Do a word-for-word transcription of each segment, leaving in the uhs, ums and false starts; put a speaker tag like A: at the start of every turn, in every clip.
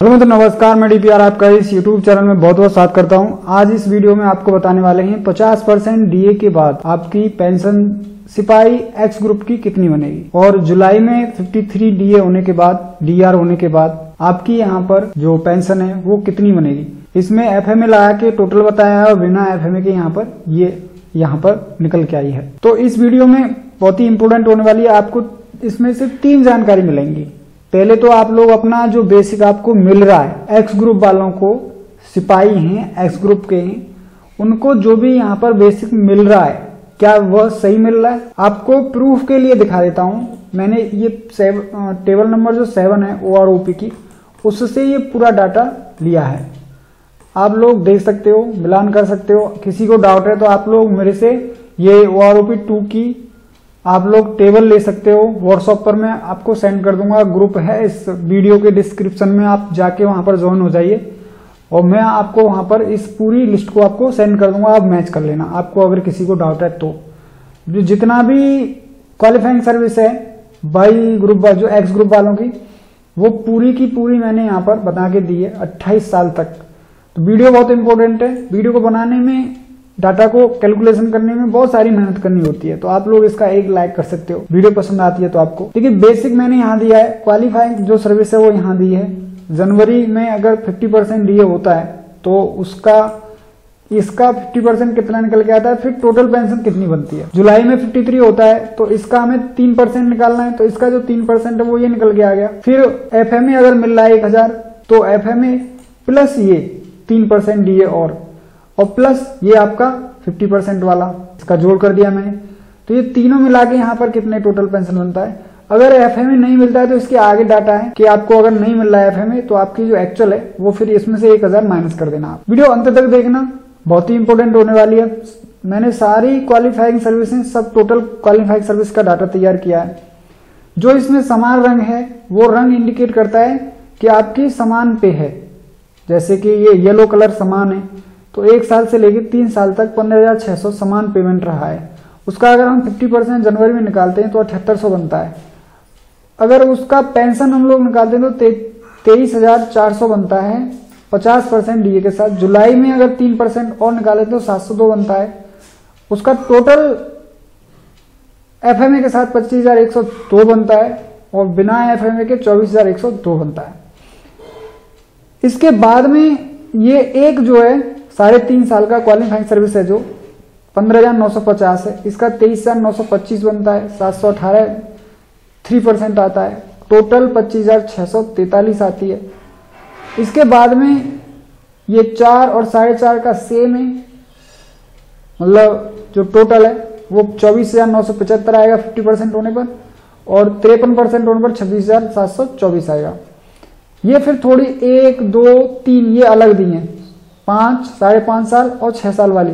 A: Hello मित्रों, नमस्कार। मैं डीपीआर आपका इस यूट्यूब चैनल में बहुत बहुत स्वागत करता हूं। आज इस वीडियो में आपको बताने वाले हैं पचास परसेंट डीए के बाद आपकी पेंशन सिपाही एक्स ग्रुप की कितनी बनेगी, और जुलाई में तिरेपन डीए होने के बाद, डीआर होने के बाद आपकी यहाँ पर जो पेंशन है वो कितनी बनेगी। इसमें एफएमए लगा के टोटल बताया है और बिना एफएमए के यहाँ पर ये यहाँ पर निकल के आई है। तो इस वीडियो में बहुत ही इंपोर्टेंट होने वाली है। आपको इसमें से तीन जानकारी मिलेंगी। पहले तो आप लोग अपना जो बेसिक आपको मिल रहा है, एक्स ग्रुप वालों को, सिपाही हैं एक्स ग्रुप के हैं, उनको जो भी यहाँ पर बेसिक मिल रहा है क्या वह सही मिल रहा है। आपको प्रूफ के लिए दिखा देता हूँ। मैंने ये टेबल नंबर जो सेवन है ओआरओपी की, उससे ये पूरा डाटा लिया है। आप लोग देख सकते हो, मिलान कर सकते हो। किसी को डाउट है तो आप लोग मेरे से ये ओआरओपी टू की आप लोग टेबल ले सकते हो। व्हाट्सएप पर मैं आपको सेंड कर दूंगा, ग्रुप है इस वीडियो के डिस्क्रिप्शन में, आप जाके वहां पर ज्वाइन हो जाइए और मैं आपको वहां पर इस पूरी लिस्ट को आपको सेंड कर दूंगा। आप मैच कर लेना, आपको अगर किसी को डाउट है तो। जो जितना भी क्वालिफाइंग सर्विस है बाई ग्रुप जो एक्स ग्रुप वालों की, वो पूरी की पूरी मैंने यहाँ पर बता के दी है अट्ठाईस साल तक। तो वीडियो बहुत इंपॉर्टेंट है। वीडियो को बनाने में, डाटा को कैलकुलेशन करने में बहुत सारी मेहनत करनी होती है। तो आप लोग इसका एक लाइक कर सकते हो, वीडियो पसंद आती है तो आपको। देखिए बेसिक मैंने यहाँ दिया है, क्वालिफाइंग जो सर्विस है वो यहाँ दी है। जनवरी में अगर पचास परसेंट डीए होता है तो उसका इसका पचास परसेंट कितना निकल के आता है, फिर टोटल पेंशन कितनी बनती है। जुलाई में तिरेपन होता है तो इसका हमें तीन परसेंट निकालना है, तो इसका जो तीन परसेंट है वो ये निकल के आ गया। फिर एफएमए अगर मिल रहा है एक हजार तो एफएमए प्लस ये तीन परसेंट डीए और और प्लस ये आपका पचास परसेंट वाला, इसका जोड़ कर दिया मैंने। तो ये तीनों मिला के यहाँ पर कितने टोटल पेंशन बनता है। अगर एफएमए नहीं मिलता है तो इसके आगे डाटा है कि आपको अगर नहीं मिल रहा है एफएमए तो आपकी जो एक्चुअल है वो फिर इसमें से एक हजार माइनस कर देना। आप वीडियो अंत तक देखना, बहुत ही इंपॉर्टेंट होने वाली है। मैंने सारी क्वालिफाइंग सर्विसें, सब टोटल क्वालिफाइंग सर्विस का डाटा तैयार किया है। जो इसमें समान रंग है वो रंग इंडिकेट करता है कि आपकी समान पे है। जैसे कि ये येलो कलर समान है तो एक साल से लेकर तीन साल तक पंद्रह हजार छह सौ समान पेमेंट रहा है। उसका अगर हम पचास परसेंट जनवरी में निकालते हैं तो अठहत्तर सौ बनता है। अगर उसका पेंशन हम लोग निकालते हैं तो तेईस हजार चार सौ बनता है पचास परसेंट डीए के साथ। जुलाई में अगर तीन परसेंट और निकाले तो सात सौ दो बनता है। उसका टोटल एफएमए के साथ पच्चीस हजार एक सौ दो बनता है और बिना एफएमए के चौबीस हजार एक सौ दो बनता है। इसके बाद में ये एक जो है साढ़े तीन साल का क्वालिफाइंग सर्विस है जो पंद्रह हजार नौ सौ पचास है, इसका तेईस हजार नौ सौ पच्चीस बनता है, सात सौ अठारह थ्री परसेंट आता है, टोटल पच्चीस हजार छह सौ तैतालीस आती है। इसके बाद में ये चार और साढ़े चार का सेम है, मतलब जो टोटल है वो चौबीस हजार नौ सौ पचहत्तर आएगा फिफ्टी परसेंट होने पर, और तिरपन परसेंट होने पर छब्बीस हजार सात सौ चौबीस आएगा। ये फिर थोड़ी एक दो तीन ये अलग दी है, पांच साढ़े पांच साल और छह साल वाली।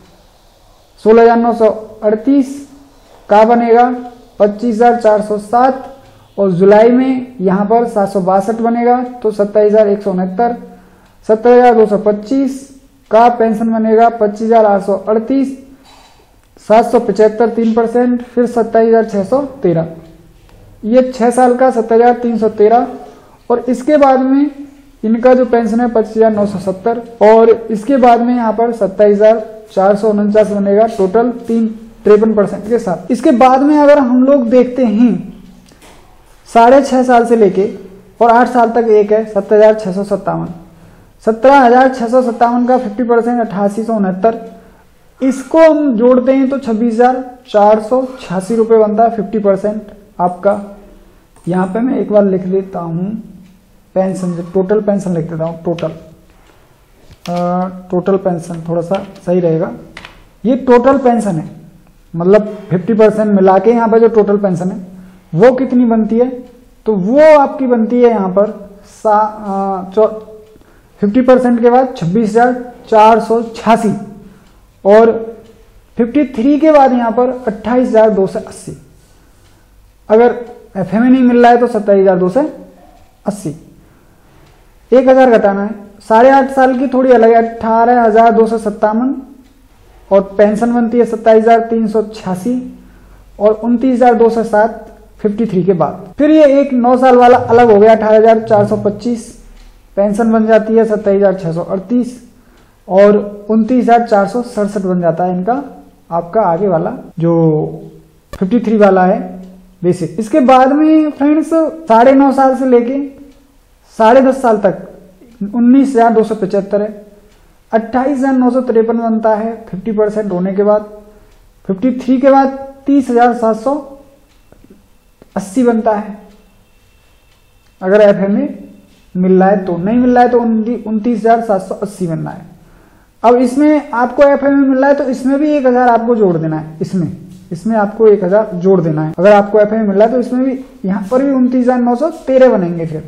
A: सोलह हजार नौ सौ अड़तीस का बनेगा पच्चीस हजार चार सौ सात, और जुलाई में यहाँ पर सात सौ बासठ बनेगा तो सत्ताईस हजार एक सौ उनहत्तर। सत्तर हजार दो सौ पच्चीस का पेंशन बनेगा पच्चीस हजार आठ सौ अड़तीस, सात सौ पचहत्तर तीन परसेंट, फिर सत्ताईस हजार छह सौ तेरह। ये छह साल का सत्तर हजार तीन सौ तेरह, और इसके बाद में इनका जो पेंशन है पच्चीस हजार नौ सौ सत्तर, और इसके बाद में यहाँ पर सत्ताईस हजार चार सौ उनचास बनेगा टोटल तीन तिरपन परसेंट के साथ। इसके बाद में अगर हम लोग देखते हैं साढ़े छह साल से लेके और आठ साल तक एक है सत्तर हजार छह सौ सत्तावन, सत्रह हजार छह सौ सत्तावन का फिफ्टी परसेंट अट्ठासी सौ उनहत्तर। इसको हम जोड़ते हैं तो छब्बीस हजार चार सौ छियासी रुपये बनता है फिफ्टी परसेंट आपका। यहाँ पे मैं एक बार लिख देता हूँ पेंशन, टोटल पेंशन लिख देता हूँ। टोटल आ, टोटल पेंशन थोड़ा सा सही रहेगा। ये टोटल पेंशन है, मतलब पचास परसेंट मिला के यहाँ पर जो टोटल पेंशन है वो कितनी बनती है, तो वो आपकी बनती है यहाँ पर फिफ्टी परसेंट के बाद छब्बीस हजार चार सौ छियासी, और तिरेपन के बाद यहाँ पर अट्ठाईस हजार दो सौ अस्सी। अगर एफएमए नहीं मिल रहा है तो सत्ताईस हजार दो सौ अस्सी। एक हजार घटाना है, साढ़े आठ साल की थोड़ी अलग है, अठारह हजार दो सौ सत्तावन, और पेंशन बनती है सत्ताईस हजार तीन सौ छियासी और उनतीस हजार दो सौ सात तिरेपन के बाद। फिर ये एक नौ साल वाला अलग हो गया अठारह हजार चार सौ पच्चीस, पेंशन बन जाती है सत्ताईस हजार छह सौ अड़तीस और उनतीस हजार चार सौ सड़सठ बन जाता है इनका आपका आगे वाला जो तिरेपन वाला है बेसिक। इसके बाद में फ्रेंड्स साढ़े नौ साल से लेके साढ़े दस साल तक उन्नीस हजार दो सौ पचहत्तर है, अट्ठाईस हजार नौ सौ तिरपन बनता है फिफ्टी परसेंट होने के बाद। फिफ्टी थ्री के बाद तीस हजार सात सौ अस्सी बनता है अगर एफ एम में मिल रहा है तो, नहीं मिल रहा है तो उनतीस हजार सात सौ अस्सी बनना है। अब इसमें आपको एफ एम में मिल रहा है तो इसमें भी एक हजार आपको जोड़ देना है, इसमें इसमें आपको एक हजार जोड़ देना है। अगर आपको एफ एम में मिल रहा है तो इसमें भी यहां पर भी उनतीस हजार नौ सौ तेरह बनेंगे। फिर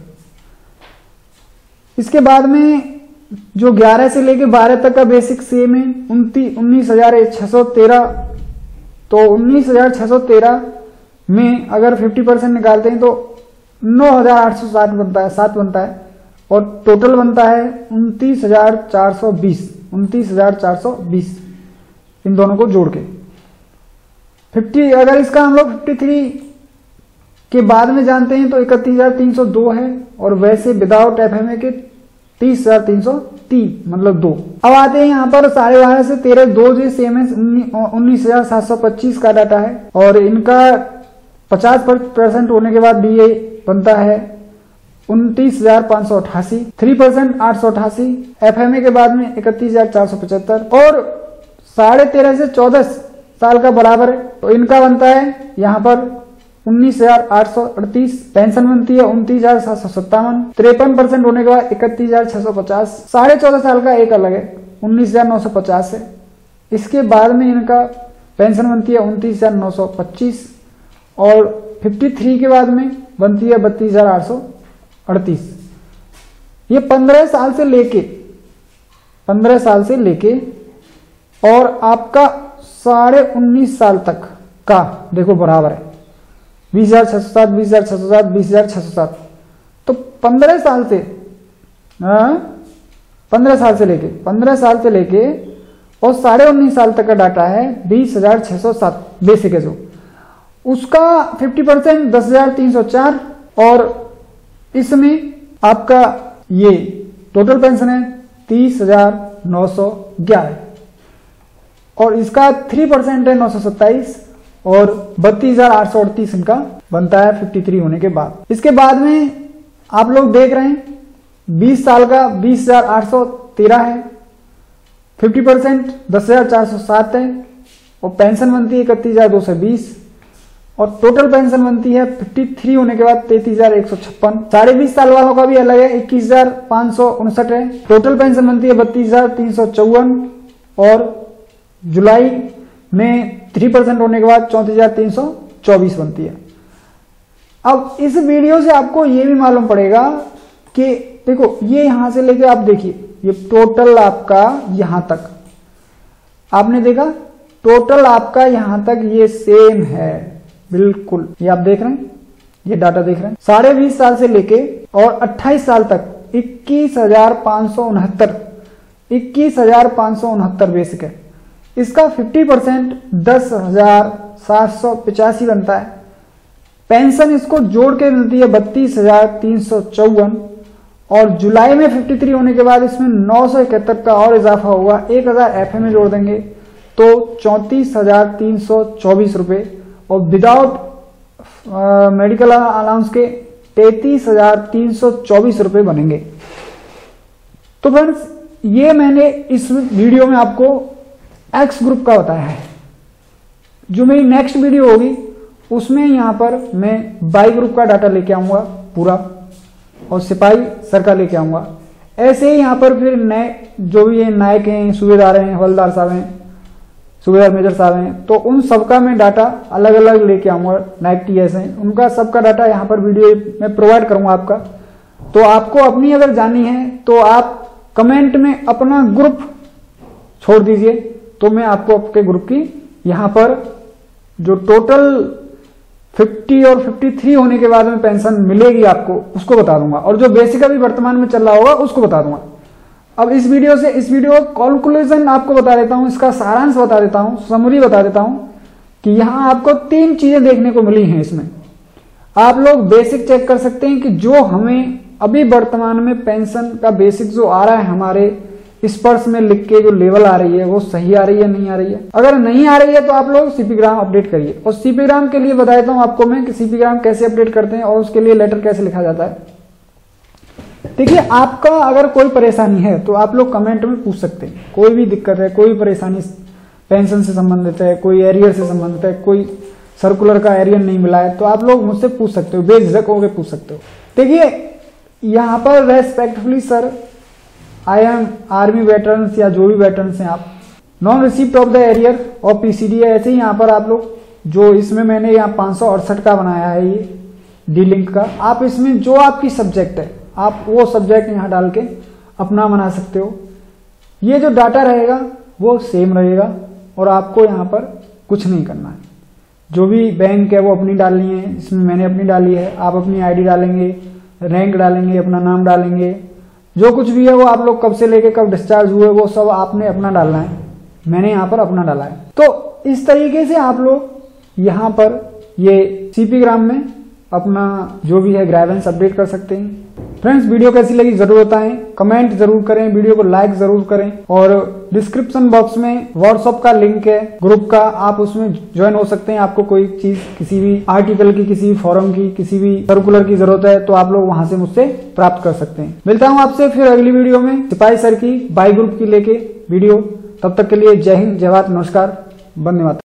A: इसके बाद में जो ग्यारह से लेके बारह तक का बेसिक सेम है उनतीस उन्नीस हजार छह सौ तेरह, तो उन्नीस हजार छह सौ तेरह में अगर पचास परसेंट निकालते हैं तो नौ हजार आठ सौ साठ बनता है, सात बनता है और टोटल बनता है उनतीस हजार चार सौ बीस, उनतीस हजार चार सौ बीस इन दोनों को जोड़ के। फिफ्टी अगर इसका हम लोग तिरेपन के बाद में जानते हैं तो इकतीस हजार तीन सौ दो है और वैसे विदाउट एफएमए के तीस हजार तीन सौ तीन मतलब दो। अब आते हैं यहाँ पर साढ़े बारह से तेरह दो जो सेम है उन्नीस हजार सात सौ पच्चीस का डाटा है और इनका पचास परसेंट होने के बाद भी ये बनता है उनतीस हजार पांच सौ अठासी, थ्री परसेंट आठ सौ अठासी, एफएमए के बाद में इकतीस हजार चार सौ पचहत्तर और साढ़े तेरह से चौदह साल का बराबर है तो इनका बनता है यहाँ पर उन्नीस हजार आठ सौ अड़तीस, पेंशन बनती है उनतीस हजार सात सौ सत्तावन, तिरपन परसेंट होने के बाद इकतीस हजार छह सौ पचास, साढ़े चौदह साल का एक अलग है उन्नीस हजार नौ सौ पचास है। इसके बाद में इनका पेंशन बनती है उनतीस हजार नौ सौ पच्चीस और तिरेपन के बाद में बनती है बत्तीस हजार आठ सौ अड़तीस। ये पंद्रह साल से लेके पंद्रह साल से लेके और आपका साढ़े उन्नीस साल तक का देखो बराबर है बीस हजार छह सौ सात, बीस हजार छह सौ सात, बीस हजार छह सौ सात। तो पंद्रह साल से पंद्रह साल से लेके पंद्रह साल से लेके और साढ़े उन्नीस साल तक का डाटा है बीस हजार छह सौ सात बेसिक है जो उसका पचास परसेंट दस हजार तीन सौ चार और इसमें आपका ये टोटल पेंशन है तीस हजार नौ सौ ग्यारह और इसका थ्री परसेंट है नौ सौ सत्ताईस और बत्तीस हजार आठ सौ अड़तीस इनका बनता है तिरेपन होने के बाद। इसके बाद में आप लोग देख रहे हैं बीस साल का बीस हजार आठ सौ तेरह है, पचास परसेंट दस हजार चार सौ सात है और पेंशन बनती है इकतीस हजार दो सौ बीस और टोटल पेंशन बनती है तिरेपन होने के बाद तैतीस हजार एक सौ छप्पन। साढ़े बीस साल वालों का भी अलग है इक्कीस हजार पांच सौ उनसठ है, टोटल पेंशन बनती है बत्तीस हजार तीन सौ चौवन और जुलाई में थ्री परसेंट होने के बाद चौंतीस हजार तीन सौ चौबीस बनती है। अब इस वीडियो से आपको ये भी मालूम पड़ेगा कि देखो ये यहां से लेके आप देखिए ये टोटल आपका यहां तक आपने देखा टोटल आपका यहां तक ये सेम है बिल्कुल। ये आप देख रहे हैं ये डाटा देख रहे हैं साढ़े बीस साल से लेके और अट्ठाईस साल तक इक्कीस हजार पांच सौ उनहत्तर इक्कीस हजार पांच सौ उनहत्तर बेसिक है। इसका पचास परसेंट दस हजार सात सौ पिचासी बनता है। पेंशन इसको जोड़ के मिलती है बत्तीस हजार तीन सौ चौवन और जुलाई में तिरेपन होने के बाद इसमें नौ सौ इकहत्तर का और इजाफा होगा, एक हजार एफ में जोड़ देंगे तो चौंतीस हजार तीन सौ चौबीस रुपए और विदाउट मेडिकल अलाउंस के तैतीस हजार तीन सौ चौबीस रुपए बनेंगे। तो फ्रेंड्स ये मैंने इस वीडियो में आपको एक्स ग्रुप का बताया है। जो मेरी नेक्स्ट वीडियो होगी उसमें यहां पर मैं वाई ग्रुप का डाटा लेके आऊंगा पूरा और सिपाही सर का लेके आऊंगा। ऐसे ही यहां पर फिर नए जो भी नायक हैं, सूबेदार हैं, हवलदार साहब हैं, सूबेदार मेजर साहब हैं, तो उन सबका मैं डाटा अलग अलग लेके आऊंगा। नायक टीएस हैं उनका सबका डाटा यहाँ पर वीडियो में प्रोवाइड करूंगा आपका। तो आपको अपनी अगर जाननी है तो आप कमेंट में अपना ग्रुप छोड़ दीजिए तो मैं आपको आपके ग्रुप की यहाँ पर जो टोटल पचास और तिरेपन होने के बाद में पेंशन मिलेगी आपको उसको बता दूंगा और जो बेसिक अभी वर्तमान में चल रहा होगा उसको बता दूंगा। अब इस वीडियो से इस वीडियो का कंक्लूजन आपको बता देता हूं, इसका सारांश बता देता हूं, समरी बता देता हूं कि यहां आपको तीन चीजें देखने को मिली हैं। इसमें आप लोग बेसिक चेक कर सकते हैं कि जो हमें अभी वर्तमान में पेंशन का बेसिक जो आ रहा है हमारे स्पर्श में लिख के जो लेवल आ रही है वो सही आ रही है नहीं आ रही है। अगर नहीं आ रही है तो आप लोग सीपीग्राम अपडेट करिए। और सीपीग्राम के लिए बता देता हूं आपको मैं कि सीपीग्राम कैसे अपडेट करते हैं और उसके लिए लेटर कैसे लिखा जाता है। देखिए, आपका अगर कोई परेशानी है तो आप लोग कमेंट में पूछ सकते हैं। कोई भी दिक्कत है, कोई परेशानी पेंशन से संबंधित है, कोई एरियर से संबंधित है, कोई सर्कुलर का एरियर नहीं मिला है, तो आप लोग मुझसे पूछ सकते हो, बेझिझक होकर पूछ सकते हो। देखिए, यहाँ पर respectfully sir, I am army veterans या जो भी वेटरन्स हैं आप, non receipt of the arrear और पीसीडी है। ऐसे ही यहाँ पर आप लोग जो इसमें मैंने यहाँ पाँच सौ अड़सठ का बनाया है ये डी लिंक का, आप इसमें जो आपकी सब्जेक्ट है आप वो सब्जेक्ट यहाँ डाल के अपना बना सकते हो। ये जो डाटा रहेगा वो सेम रहेगा और आपको यहाँ पर कुछ नहीं करना है। जो भी बैंक है वो अपनी डालनी है, इसमें मैंने अपनी डाली है, आप अपनी आईडी डालेंगे, रैंक डालेंगे, अपना नाम डालेंगे, जो कुछ भी है वो आप लोग कब से लेके कब डिस्चार्ज हुए वो सब आपने अपना डालना है। मैंने यहाँ पर अपना डाला है। तो इस तरीके से आप लोग यहाँ पर ये सीपीग्राम में अपना जो भी है ग्राइवेंस अपडेट कर सकते हैं। फ्रेंड्स, वीडियो कैसी लगी जरूर बताएं, कमेंट जरूर करें, वीडियो को लाइक जरूर करें और डिस्क्रिप्शन बॉक्स में व्हाट्सएप का लिंक है ग्रुप का, आप उसमें ज्वाइन हो सकते हैं। आपको कोई चीज, किसी भी आर्टिकल की, किसी भी फॉरम की, किसी भी सर्कुलर की जरूरत है तो आप लोग वहां से मुझसे प्राप्त कर सकते हैं। मिलता हूं आपसे फिर अगली वीडियो में सिपाही सर की बाई ग्रुप की लेके वीडियो। तब तक के लिए जय हिंद, जय भारत, नमस्कार, वंदे मातरम।